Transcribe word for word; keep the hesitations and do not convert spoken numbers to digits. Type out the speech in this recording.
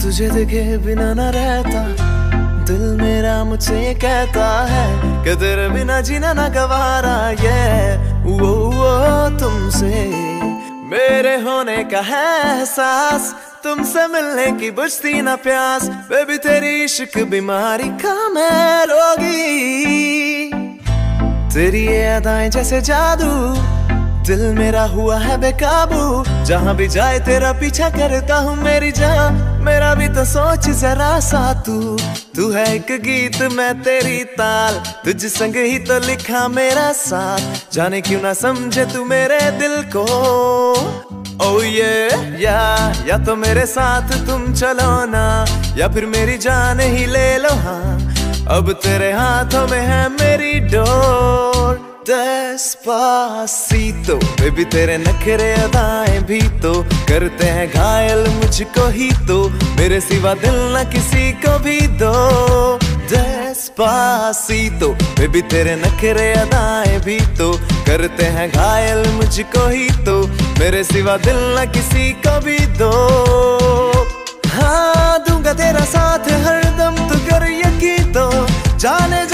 तुझे देखे बिना ना रहता, दिल मेरा मुझसे ये कहता है कि तेरे बिना जीना ना गवारा। ये वो वो तुमसे मेरे होने का है एहसास, तुमसे मिलने की बुझती ना प्यास। बेबी तेरी इश्क बीमारी का मैं रोगी, तेरी ये अदाएं जैसे जादू, दिल मेरा हुआ है बेकाबू। जहां भी जाए तेरा पीछा करता हूँ मेरी जान, मेरा भी तो सोच जरा सा तू। तू है एक गीत मैं तेरी ताल, तुझ संग ही तो लिखा मेरा साथ। जाने क्यों ना समझे तू मेरे दिल को, ओ ये या या तो मेरे साथ तुम चलो ना, या फिर मेरी जान ही ले लो हाँ। अब तेरे हाथों में है मेरी डोर। डेस्पासीतो बेबी तेरे नखरे अदाएं भी तो करते हैं घायल मुझको ही तो, मेरे सिवा दिल न किसी को भी दो। डेस्पासीतो बेबी तेरे नखरे अदाएं भी तो करते हैं घायल मुझको ही तो, मेरे सिवा दिल न किसी को भी दो। हाँ दूंगा तेरा साथ हरदम, तू कर यकीन तो जाने